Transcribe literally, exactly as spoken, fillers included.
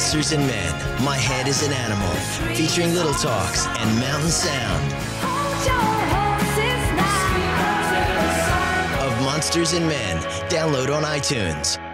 Monsters and Men, My Head is an Animal, featuring Little Talks and Mountain Sound. Of Monsters and Men, download on iTunes.